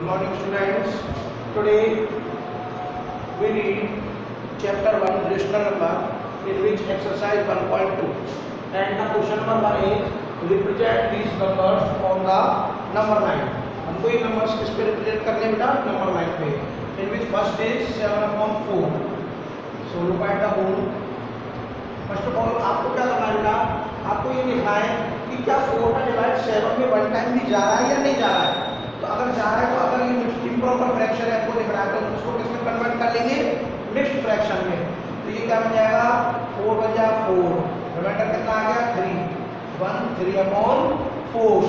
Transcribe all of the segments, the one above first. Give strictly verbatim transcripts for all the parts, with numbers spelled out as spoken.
Morning students. Today we read chapter one rational number, in which exercise one point two, and the question number one is represent these numbers on the number line. हमको ये numbers किस पे represent करने बेटा? number line पे. In which first is seven upon four. So look at the whole. First of all आपको क्या करना है बेटा? आपको ये लिखना है कि क्या फोर का डिवाइड सेवन में वन टाइम भी जा रहा है या नहीं जा रहा है. तो अगर जा रहा है तो अगर ये इम्प्रॉपर फ्रैक्शन है आपको दिख रहा है तो उसको किसमें कन्वर्ट कर लेंगे? मिक्स्ड फ्रैक्शन में. तो ये क्या बन जाएगा? फोर बन जाएगा फोर. रिमाइंडर कितना आ गया? Three. One three upon four.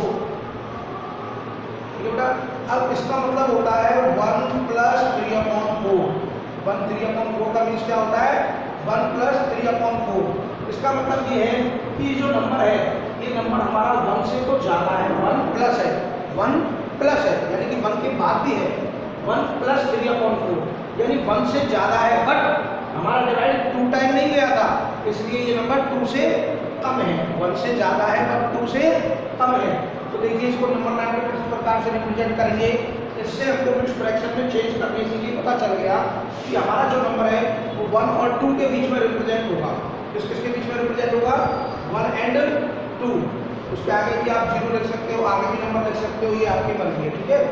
ठीक है बेटा. अब इसका मतलब होता है one plus three upon four. One three upon four का मीन्स क्या होता है? One plus three upon four. इसका मतलब ये है कि जो नंबर है ये नंबर हमारा वन से तो ज़्यादा है, वन प्लस है, वन प्लस है यानी कि वन के बाद भी है. One plus three upon four यानी वन से ज़्यादा है, बट हमारा डिवाइड टू टाइम नहीं गया था इसलिए ये नंबर टू से कम है. वन से ज़्यादा है बट टू से कम है. तो देखिए इसको नंबर लाइन में किस प्रकार से रिप्रेजेंट करेंगे. इससे हमको मिक्स्ड फ्रैक्शन में चेंज करने से ये पता चल गया कि हमारा जो नंबर है वो वन और टू के बीच में रिप्रेजेंट होगा. किस किसके बीच में रिप्रेजेंट होगा? One and two. उसके आगे भी आप जीरो लिख सकते हो, आगे भी नंबर लिख सकते हो, ये आपकी मर्जी है. ठीक है.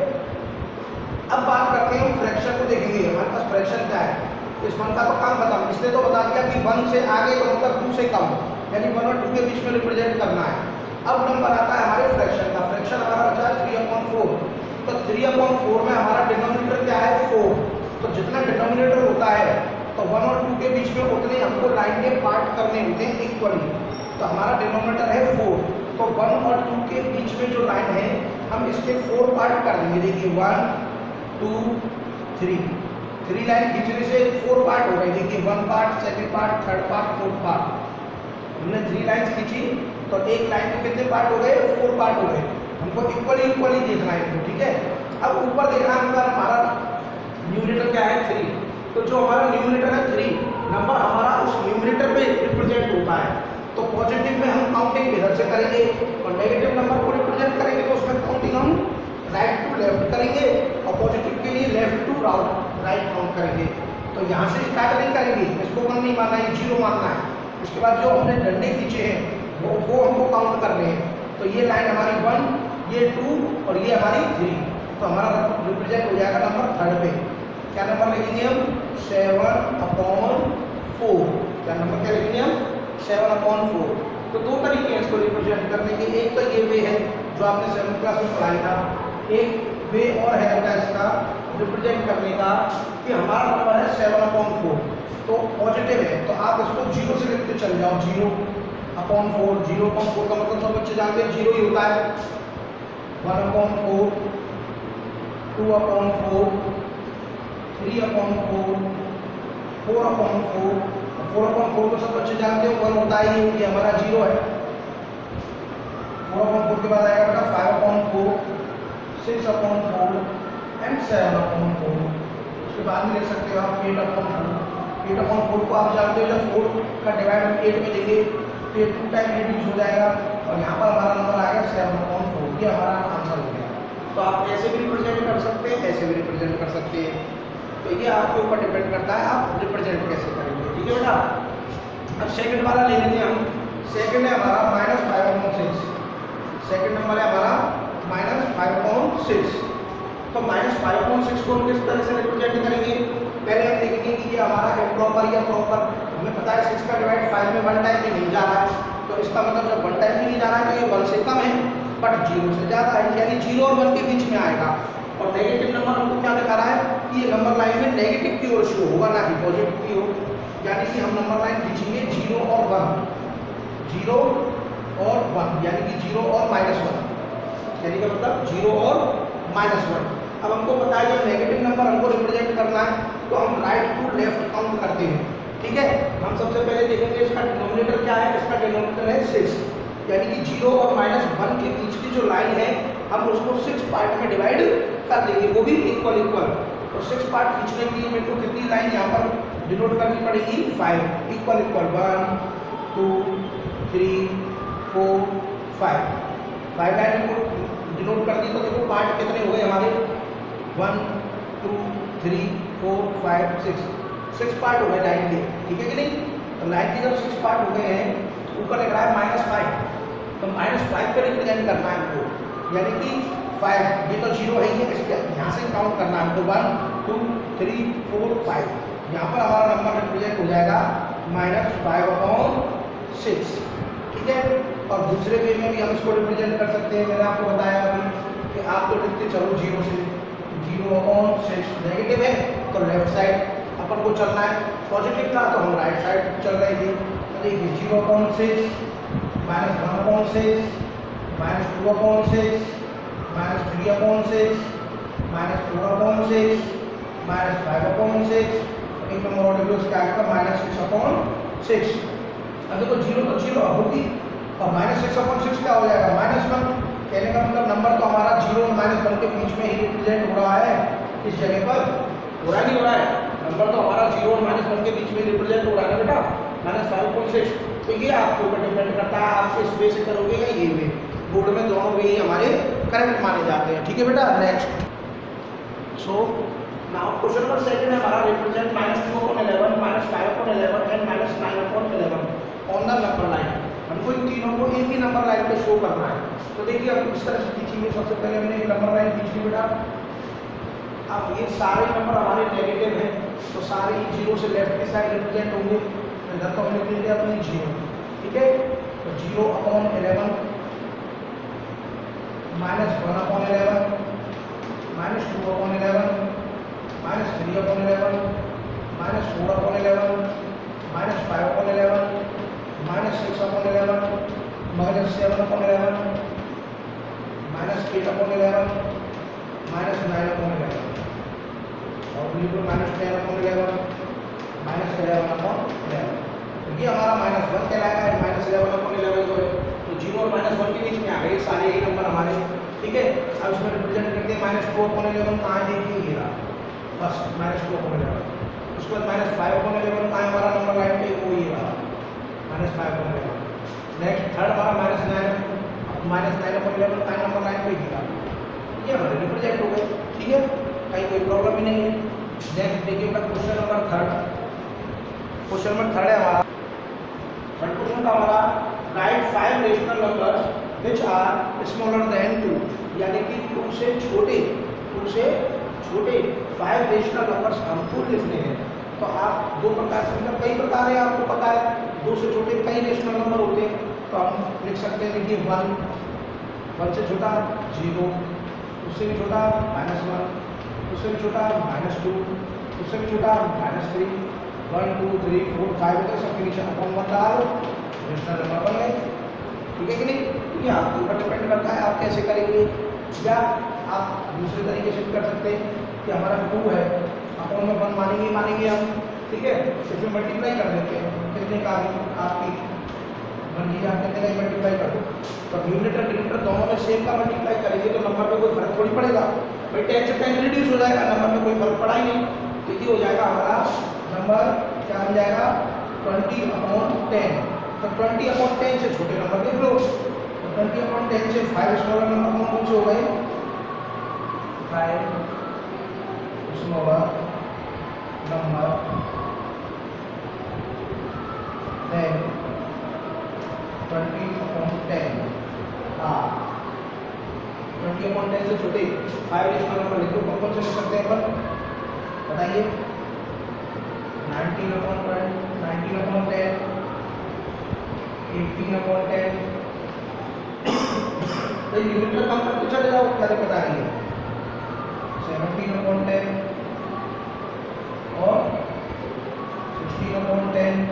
अब बात करते हैं हम फ्रैक्शन को देखेंगे. हमारे पास फ्रैक्शन क्या है? इस वन का तो काम खत्म. इसने तो बता दिया कि वन से आगे तो मतलब टू से कम यानी वन और टू के बीच में रिप्रेजेंट करना है. अब नंबर आता है हमारे फ्रैक्शन का. फ्रैक्शन हमारा बचा है थ्री अपॉन फोर. तो थ्री अपॉन फोर में हमारा डिनोमिनेटर क्या है? फोर. तो जितना डिनोमिनेटर होता है तो वन और टू के बीच में उतने हमको लाइन के पार्ट करने होते हैं इक्वली. तो हमारा डिनोमिनेटर है फोर. तो वन और टू के बीच में जो लाइन है हम इसके फोर पार्ट कर देंगे. देखिए one two three. Three line खींचने से फोर पार्ट हो गए. देखिए one part, second part, third part, fourth part. हमने थ्री लाइन्स खींची तो एक लाइन में कितने पार्ट हो गए? फोर पार्ट हो गए. हमको इक्वली इक्वली देखना है इनको. ठीक है. अब ऊपर देखना है हमारा न्यूमरेटर क्या है? थ्री. तो जो हमारा न्यूमरेटर है थ्री, नंबर हमारा उस न्यूमरेटर पे रिप्रेजेंट होता है. तो पॉजिटिव में हम काउंटिंग इधर से करेंगे और नेगेटिव नंबर को रिप्रेजेंट करेंगे तो उसमें काउंटिंग हम राइट टू लेफ्ट करेंगे और पॉजिटिव के लिए लेफ्ट टू राइट काउंट करेंगे. तो यहाँ से स्टार्ट नहीं करेंगे, इसको वन नहीं मानना है, जीरो मानना है. उसके बाद जो हमने डंडे खींचे हैं वो वो हमको काउंट करने हैं. तो ये लाइन हमारी वन, ये टू और ये हमारी थ्री. तो हमारा रिप्रेजेंट हो जाएगा नंबर थर्ड पे. क्या नंबर लिखेंगे हम? Seven upon four. क्या नंबर क्या लिखेंगे हम? Seven upon four. तो दो तरीके हैं इसको रिप्रेजेंट करने के. एक तो ये वे है जो आपने सेवन्थ क्लास में पढ़ाया था. एक वे और है अपना इसका रिप्रेजेंट करने का कि हमारा नंबर है सेवन अपॉन फोर. तो पॉजिटिव है तो आप इसको जीरो से लिखते चल जाओ. Zero upon four. Zero upon four का मतलब सब बच्चे जानते हैं जीरो ही होता है. One upon four, two upon four, three upon four, four upon four. Four upon four को सब बच्चे जानते हो वन होता है. ये हमारा जीरो है. फोर अपॉन फोर के बाद आएगा बेटा five upon four, six upon four and seven upon four. उसके बाद में लिख सकते हो आप eight upon four. Eight upon four को आप जानते हो जब फोर का डिवाइड हम एट में देंगे तो ये टू टाइम रिड्यूस हो जाएगा और यहाँ पर हमारा नंबर आएगा सेवन अपॉन फोर. ये हमारा आंसर हो गया. तो आप ऐसे भी रिप्रेजेंट कर सकते हैं, ऐसे भी रिप्रेजेंट कर सकते हैं. तो ये आपके ऊपर डिपेंड करता है आप रिप्रेजेंट कैसे करेंगे. ठीक है बेटा. अब सेकंड वाला ले लेते हैं हम. सेकंड है हमारा minus five upon six. Second number है हमारा माइनस फाइव अपॉन सिक्स. तो माइनस फाइव अपॉन सिक्स को हम किस तरह से रिप्रेजेंट करेंगे? पहले हम देखेंगे कि ये हमारा इम्प्रॉपर या प्रॉपर. हमें पता है सिक्स का डिवाइड फाइव में वन टाइम भी नहीं जा रहा है. तो इसका मतलब जब वन टाइम भी नहीं जा रहा है तो ये वन से कम है बट जीरो से ज़्यादा है यानी जीरो और वन के बीच में आएगा. और नेगेटिव नंबर हमको क्या दिखा रहा है कि ये नंबर लाइन में नेगेटिव की ओर शो होगा ना कि पॉजिटिव की ओर. यानी कि हम नंबर लाइन खींचेंगे जीरो और वन, जीरो और वन यानी कि जीरो और माइनस वन. यानी कि मतलब जीरो और माइनस वन. अब हमको पता है जब नेगेटिव नंबर हमको रिप्रेजेंट करना है तो हम राइट टू लेफ्ट काउंट करते हैं. ठीक है. हम सबसे पहले देखेंगे इसका डिनोमिनेटर क्या है. इसका डिनोमिनेटर है सिक्स यानी कि जीरो और माइनस वन के बीच की जो लाइन है हम उसको सिक्स पार्ट में डिवाइड कर देंगे, वो भी इक्वल इक्वल. तो सिक्स पार्ट खींचने के लिए मेरे को कितनी लाइन यहाँ पर डिनोट करनी पड़ेगी? Five. Equal equal one two three four five. Five line को डिनोट कर दी तो देखो पार्ट कितने हो गए हमारे? One two three four five six, six part हो गए लाइन के, ठीक है कि नहीं। तो लाइन के जब सिक्स पार्ट हो गए हैं, ऊपर लिख रहा है माइनस फाइव, तो माइनस फाइव पे रिप्रेजेंट करना है हमको, यानी कि फाइव, ये तो जीरो है, ये इसके यहाँ से काउंट करना है हमको, one two three four five, यहाँ पर हमारा नंबर रिप्रेजेंट हो जाएगा माइनस फाइव अपॉन सिक्स, ठीक है। और दूसरे वे में भी हम इसको रिप्रेजेंट कर सकते हैं, मैंने आपको बताया अभी कि आप तो लिखते चलो जीरो से, जीरो अपॉन सिक्स, नेगेटिव है तो लेफ्ट साइड अपन को चलना है, पॉजिटिव था तो हम राइट साइड चल रहे थे। तो देखिए zero upon six minus one upon six minus two upon six minus three upon six minus four upon six minus five upon six, एक नंबर और डिग्री उसके आगे का माइनस सिक्स अपॉन सिक्स। अब देखो जीरो तो जीरो होगी और माइनस सिक्स अपॉन सिक्स क्या हो जाएगा, माइनस वन। कहने का मतलब नंबर तो हमारा जीरो और माइनस वन के बीच में ही रिप्रेजेंट हो रहा है, इस जगह पर हो रहा नहीं हो रहा है, नंबर तो हमारा जीरो और माइनस वन के बीच में रिप्रेजेंट हो रहा है बेटा, माइनस फाइव अपॉन सिक्स। तो ये आपके ऊपर डिपेंड करता है, आप इस वे से करोगे या ये वे, बोर्ड में दोनों वे ही हमारे करेक्ट माने जाते हैं, ठीक है बेटा। Next, so now question number second है हमारा, represent minus two upon eleven minus five upon eleven and minus nine upon eleven on the number line. हमको इन तीनों को एक ही नंबर लाइन पे शो करना है। तो देखिए अब इस तरह से खींचेंगे, सबसे पहले हमने एक नंबर लाइन खींची बेटा। अब ये सारे नंबर हमारे नेगेटिव हैं, तो सारे ही जीरो से लेफ्ट की साइड रिप्रेजेंट होंगे, इधर तो हमने लिख दिया अपनी जीरो, ठीक है। तो zero upon eleven minus one upon eleven minus two upon eleven minus three upon eleven minus four upon eleven minus five upon eleven minus six upon eleven minus seven upon eleven minus eight upon eleven minus nine upon eleven और बिल्कुल minus ten upon eleven minus eleven upon eleven. तो ये हमारा minus one कहलाएगा, minus eleven upon eleven जो है, तो zero और माइनस वन के बीच में आ गए सारे ही नंबर हमारे, ठीक है। अब इसमें रिप्रेजेंट करते हैं माइनस टू अपॉन इलेवन, कहाँ है देखिए ये रहा first minus two upon eleven, उसके बाद माइनस फाइव अपॉन इलेवन कहाँ है हमारा नंबर लाइन पे, वो ये रहा minus five upon eleven. Next third हमारा minus nine minus nine upon eleven कहाँ नंबर लाइन पे गिरा, ये हमारे रिप्रेजेंट हो गए, ठीक है, कहीं कोई प्रॉब्लम ही नहीं है। नेक्स्ट देखिए बेटा question number third, question number third है हमारा, थर्ड क्वेश्चन का हमारा right five rational numbers which are smaller than two, यानी कि टू से छोटे, टू से छोटे फाइव रेशनल नंबर्स हमको लिखने हैं। तो आप दो प्रकार से, मतलब कई प्रकार है, आपको पता है दो से छोटे कई रेशनल नंबर होते हैं, तो हम लिख सकते हैं देखिए वन, वन से छोटा जीरो, उससे भी छोटा माइनस वन, उससे भी छोटा माइनस टू, उससे भी छोटा minus three, one two three four five तक सब फिनिशन अपॉन वन डालो, रेशनल नंबर बन गए, ठीक है कि नहीं। ये आपके ऊपर डिपेंड करता है आप कैसे करेंगे, या आप दूसरे तरीके से कर सकते हैं कि हमारा टू है अपॉन में वन मानेंगे मानेंगे हम, ठीक है, इसमें मल्टीप्लाई कर देते हैं, कितने का आपकी वन जी आप कितने का मल्टीप्लाई कर दो, तो न्यूमरेटर डिनोमिनेटर दोनों में सेम का मल्टीप्लाई करेंगे तो नंबर में कोई फर्क थोड़ी पड़ेगा भाई, टेन से टेन रिड्यूस हो जाएगा, नंबर में कोई फर्क पड़ा ही नहीं, तो ये हो जाएगा हमारा नंबर क्या हो जाएगा ट्वेंटी अपॉन टेन। तो ट्वेंटी अपॉन टेन से छोटे नंबर देख लो, तो ट्वेंटी अपॉन टेन से फाइव स्मॉलर नंबर कौन कौन से हो गए, five smaller number than twenty upon ten, हाँ ट्वेंटी अपॉन टेन से छोटे फाइव रेशनल नंबर लिखो, कौन कौन से लिख सकते हैं अपन बताइए, nineteen upon twenty, nineteen upon ten, eighteen upon ten, तो न्यूमरेटर कम करके चले जाओ, क्या दिक्कत आ रही है, सेवनटीन अपॉन टेन और sixteen upon ten,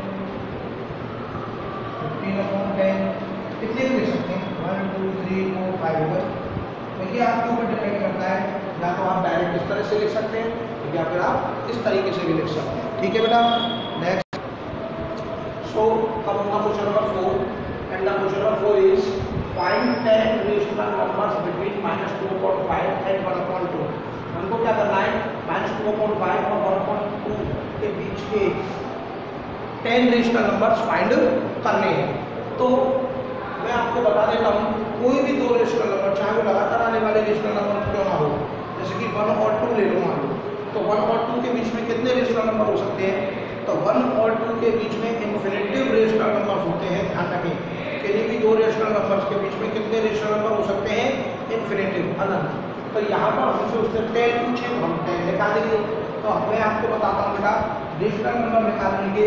fifteen upon ten, कितने भी लिख सकते हैं, one two three four five होगा। तो ये आपके ऊपर डिपेंड करता है, या तो आप डायरेक्ट इस तरह से लिख सकते हैं या फिर आप इस तरीके से भी लिख सकते हैं, ठीक है बेटा। नेक्स्ट, सो कम होगा question number four, and the question number four is find ten rational numbers between minus two upon five and one upon two. हमको क्या करना है, माइनस टू अपॉन फाइव और वन अपॉन टू के बीच के टेन रेशनल नंबर्स फाइंड करने हैं। तो मैं आपको बता देता हूँ, कोई भी दो रेशनल नंबर, चाहे वो लगातार आने वाले रेशनल नंबर क्यों ना हो, जैसे कि वन और टू ले लो मान लो, तो वन और टू के बीच में कितने रेशनल नंबर हो सकते हैं? तो वन और टू के बीच में इन्फिनिटिव रेशनल नंबर्स होते हैं। ध्यान रखें, किसी भी दो रेशनल नंबर्स के बीच में कितने रेशनल नंबर हो सकते हैं? इन्फिनिटिव, अनंत। तो यहाँ पर हमसे उससे टेन पूछे तो हम टेन निकालेंगे। तो मैं आपको बताता हूँ बेटा, रेशनल नंबर निकालने के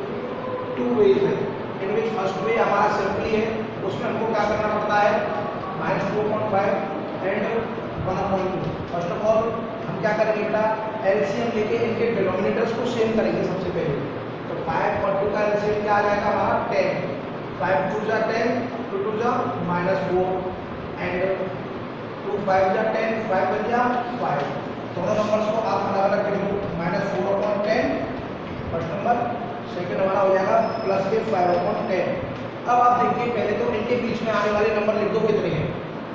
टू वेज है। इन विच फर्स्ट वे हमारा सिंपली है, उसमें हमको क्या करना पड़ता है? Minus two point five and one upon two. First of all हम क्या करेंगे बेटा? एलसीएम लेके इनके डिनोमिनेटर्स को सेम करेंगे सबसे पहले। तो फाइव और टू का एलसीएम क्या आ जाएगा हमारा? टेन। फाइव टू जा टेन, टू टू जा minus four and two five जा टेन, फाइव बन जा फाइव। दोनों नंबर्स को आप अलग अलग लिख लो। Minus four upon ten first number, second हमारा हो जाएगा प्लस के फाइव अपॉइंट टेन। अब आप देखिए, पहले तो इनके बीच में आने वाले नंबर लिख दो कितने हैं।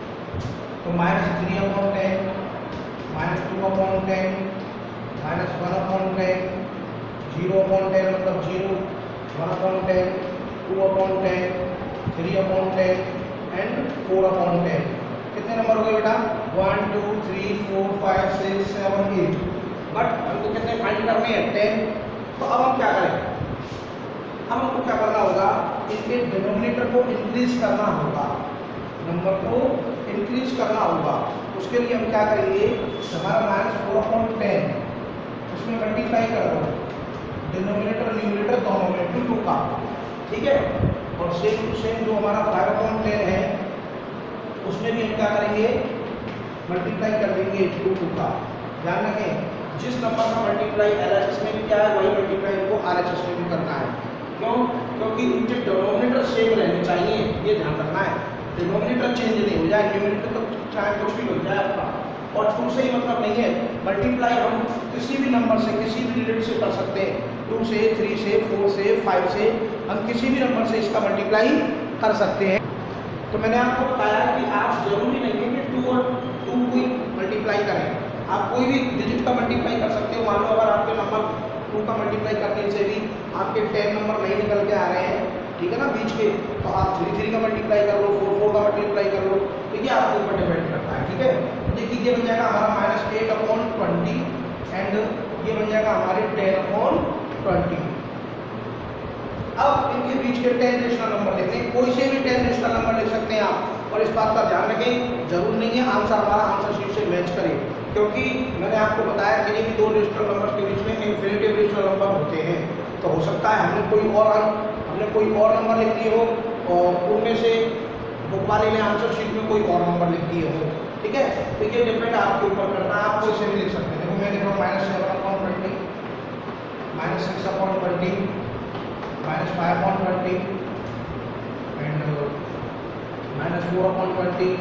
तो minus three upon ten, minus two upon ten, minus one upon ten, zero upon ten मतलब zero, one upon ten, two upon ten, three upon ten and four upon ten. कितने नंबर हो गए बेटा? One two three four five six seven eight. But हमको कितने find करने हैं? Ten. तो अब हम क्या करें? अब हमको क्या करना होगा? इनके डिनोमिनेटर को इंक्रीज करना होगा, नंबर को इंक्रीज करना होगा। उसके लिए हम क्या करेंगे? हमारा माइनस फोर अपॉइंट टेन उसमें मल्टीप्लाई कर दो डिनोमिनेटर न्यूमिनेटर दोनों में टू टू का, ठीक है। और सेम टू सेम जो हमारा फाइव अपॉइंट टेन है उसमें भी हम क्या करेंगे? मल्टीप्लाई कर देंगे टू टू का। ध्यान रखें, जिस नंबर का मल्टीप्लाई एल एच एस में भी क्या है वही मल्टीप्लाई इनको आर एच एस में भी करना है। क्यों? क्योंकि उनके डिनोमिनेटर सेम रहने चाहिए, ये ध्यान रखना है। डिनोमिनेटर चेंज नहीं हो जाए, न्यूमिनेटर तो चाहे कुछ भी हो जाए आपका। और टू से ही मतलब नहीं है, मल्टीप्लाई हम किसी भी नंबर से किसी भी डिजिट से कर सकते हैं। टू से, थ्री से, फोर से, फाइव से, हम किसी भी नंबर से इसका मल्टीप्लाई कर सकते हैं। तो मैंने आपको बताया कि आप जरूरी नहीं है कि टू और टू को ही मल्टीप्लाई करें, आप कोई भी डिजिट का मल्टीप्लाई कर सकते हो। मान लो अगर आपके नंबर टू का मल्टीप्लाई करने से भी आपके टेन नंबर नहीं निकल के आ रहे हैं, ठीक है ना, बीच के, तो आप थ्री थ्री का मल्टीप्लाई कर लो, फोर फोर का मल्टीप्लाई कर लो, तो ये आपके ऊपर डिपेंड करता है, ठीक है। देखिए ये बन जाएगा हमारा minus eight upon twenty and ये बन जाएगा हमारे टेन अपॉन ट्वेंटी। अब इनके बीच के टेन रेशनल नंबर लिखते हैं, कोई से भी टेन रेशनल नंबर लिख सकते हैं आप। और इस बात का ध्यान रखें, जरूर नहीं है आंसर हमारा आंसर शीट से मैच करे, क्योंकि मैंने आपको बताया कि भी दो रेशनल नंबर के बीच में इन्फिनिटिव रेशनल नंबर होते हैं। तो हो सकता है हमने कोई और हमने कोई और नंबर लिख दिए हो और उनमें से बुक वाले ने आंसर शीट में कोई और नंबर लिख दिए हो, ठीक है। तो ये डिपेंड आपके ऊपर करना है, आप कोई से भी लिख सकते हैं। देखो मैं लिख रहा हूँ minus seven upon twenty, minus six upon twenty, minus five upon twenty and minus four upon twenty,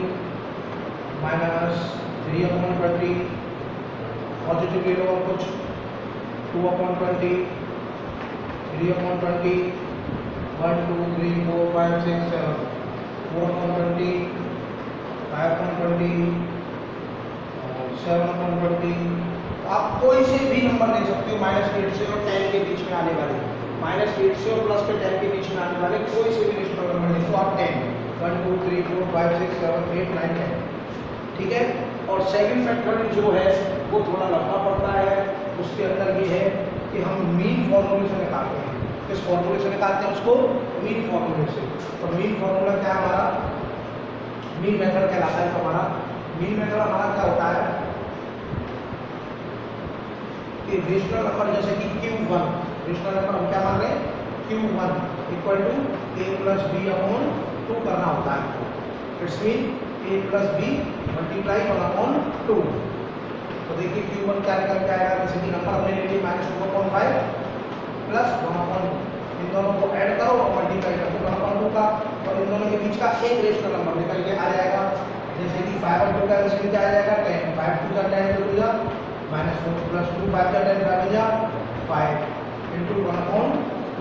minus three upon twenty, positive ले लो और कुछ, two upon twenty, three upon twenty, one two three four five six seven, four upon twenty, five upon twenty, seven upon twenty. आप कोई से भी number ले सकते हो माइनस एट से और टेन के बीच में आने वाले, माइनस एट से और प्लस के टेन के बीच में आने वाले कोई से भी रेशनल नंबर लिखो आप ten, one two three four five six seven eight nine ten, ठीक है। और सेकंड फैक्टोरियल जो है वो थोड़ा लंबा पड़ता है, उसके अंदर ये है कि हम मीन फॉर्मूले से निकालते हैं। किस फॉर्मूले से निकालते हैं उसको? मीन फॉर्मूले से। तो मीन फॉर्मूला क्या है हमारा? मीन मेथड कहलाता है। तो हमारा मीन मेथड हमारा क्या होता है कि रेशनल नंबर जैसे कि क्यू वन, रेशनल नंबर हम क्या मान रहे हैं? Q one equal to A plus B upon two करना होता है। It's mean A plus B multiply one upon two. तो देखिए क्यू वन क्या निकल के आएगा? जैसे कि नंबर हमने ले लिया minus two upon five plus one upon, इन दोनों को ऐड करो और मल्टीप्लाई कर दो वन अपॉन टू का, और इन दोनों के बीच का एक रेशनल नंबर निकल के आ जाएगा। जैसे कि फाइव और टू का रेशनल क्या आ जाएगा? टेन, फाइव टू का टेन टू जा minus four plus two, five का टेन फाइव जा five into one upon two,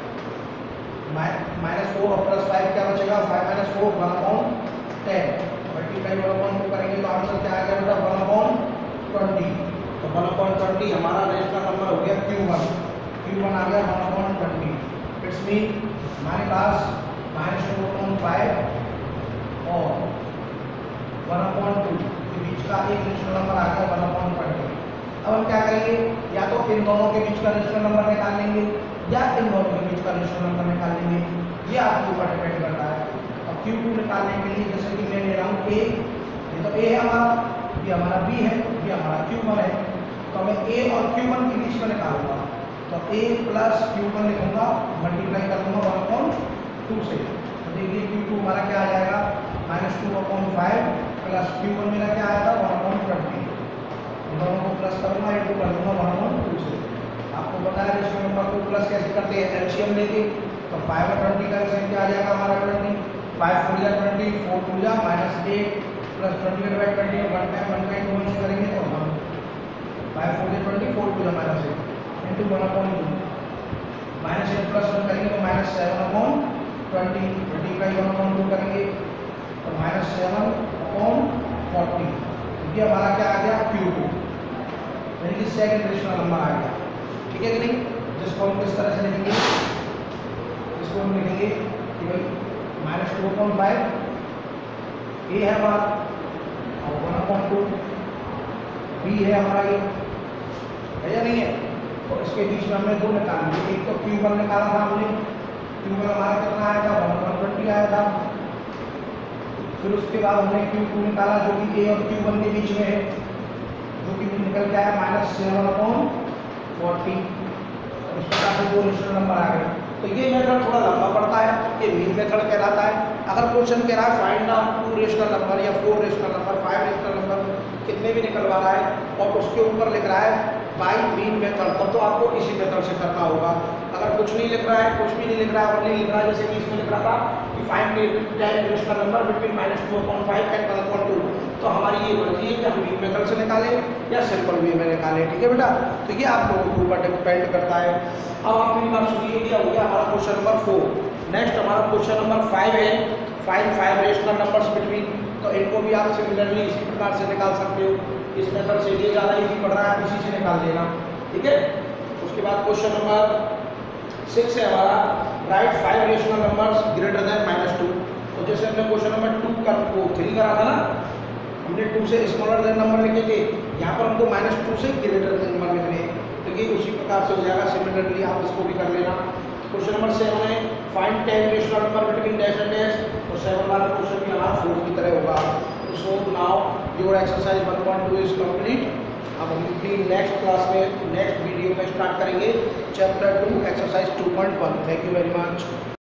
minus four और प्लस फाइव क्या बचेगा? Five minus four one upon ten, multiply one upon two करेंगे तो answer क्या आ गया बेटा? One upon twenty. तो वन अपॉन ट्वेंटी हमारा रेशनल नंबर हो गया क्यू वन। क्यू वन आ गया one upon twenty. It's mean हमारे पास माइनस टू अपॉन फाइव और वन अपॉन टू के बीच का एक रेशनल नंबर आ गया वन अपॉन ट्वेंटी। अब हम क्या करेंगे, या तो इन दोनों के बीच का रेशनल नंबर निकाल लेंगे या इन दोनों के बीच का रेशनल नंबर निकाल लेंगे, ये आपके ऊपर डिपेंड करता है। अब क्यू टू निकालने के लिए जैसे कि मैं ले रहा हूँ ए, ये तो ए है हमारा, ये हमारा बी है, ये हमारा क्यू वन है, तो मैं ए और क्यू वन के बीच में निकालूंगा, तो ए प्लस क्यू वन लिखूंगा, मल्टीप्लाई कर दूंगा वन अपॉन टू से, तो देखिए क्यू टू हमारा क्या आ जाएगा minus two upon five plus Q one मेरा क्या आएगा वन अपॉन ट्वेंटी, दोनों को प्लस करूंगा इंटू कर दूंगा वन अपॉन टू से। आपको पता है रेशनल नंबर को प्लस कैसे करते हैं, एलसीएम लेके, तो फाइव और ट्वेंटी का एलसीएम क्या आ जाएगा हमारा ट्वेंटी, फाइव फोर जा ट्वेंटी, फोर टू जा माइनस एट प्लस ट्वेंटी का by twenty one time one by two one करेंगे तो वन, फाइव फोर जा ट्वेंटी, फोर टू जा minus eight into one upon two, minus eight plus one करेंगे तो minus seven upon twenty, twenty का one upon two करेंगे तो minus seven upon forty, ये हमारा क्या आ गया क्यू टू, यानी कि सेकंड रेशनल नंबर आ गया। ठीक है कि नहीं, जिसको हम किस तरह से लिखेंगे, इसको हम लिखेंगे कि भाई minus two upon five A है हमारा और वन अपॉन टू बी है हमारा, ये है या नहीं है, तो इसके बीच में हमने दो निकाल लिए, एक तो क्यू वन निकाला था हमने, क्यू वन हमारा कितना आया था वन अपॉन ट्वेंटी आया था, फिर उसके बाद हमने क्यू टू निकाला जो कि ए और क्यू वन के बीच में है, जो कि निकल के आया माइनस सेवन अपॉन फोर्टी, इस प्रकार से दो रेशनल नंबर आ गए। तो ये मेथड थोड़ा लंबा पड़ता है, ये मीन मेथड कहलाता है। अगर क्वेश्चन कह रहा है find out two rational number या four rational number, five rational number कितने भी निकलवा रहा है और उसके ऊपर लिख रहा है बाई मीन मेथड, तब तो आपको इसी मेथड से करना होगा। अगर कुछ नहीं लिख रहा है, कुछ भी नहीं लिख रहा है और नहीं लिख रहा है, जैसे कि इसमें लिख रहा था कि find ten rational number between minus two upon five and one upon two, तो हमारी ये मर्जी है कि हम मीन मेथड से निकालें या सिंपल वे में निकालें। ठीक है बेटा, तो ये आप लोगों के ऊपर डिपेंड करता है। अब आप मेरी बात सुनिए, क्या हो गया हमारा क्वेश्चन नंबर फोर। नेक्स्ट हमारा क्वेश्चन नंबर फाइव है, find five rational numbers between, तो इनको भी आप सिमिलरली इसी प्रकार से निकाल सकते हो, इस मेथड से, ये ज़्यादा इजी पड़ रहा है, इसी से निकाल लेना। ठीक है, उसके बाद क्वेश्चन नंबर सिक्स है हमारा, right five rational numbers greater than minus two. तो जैसे हमने क्वेश्चन नंबर टू का वो थ्री करा था ना, हमने टू से स्मॉलर देन नंबर लिखे थे, यहाँ पर हमको माइनस टू से ग्रेटर देन नंबर लिखने हैं, तो ये उसी प्रकार से हो जाएगा। सिमिलरली आप इसको भी कर लेना। क्वेश्चन नंबर सेवन है, find ten rational number between dash and dash, तो सेवन वाला क्वेश्चन भी हमारा फोर की तरह होगा। तो so now your exercise one point two is complete. अब हम अपनी नेक्स्ट क्लास में, नेक्स्ट वीडियो में स्टार्ट करेंगे chapter two exercise two point one. Thank you very much.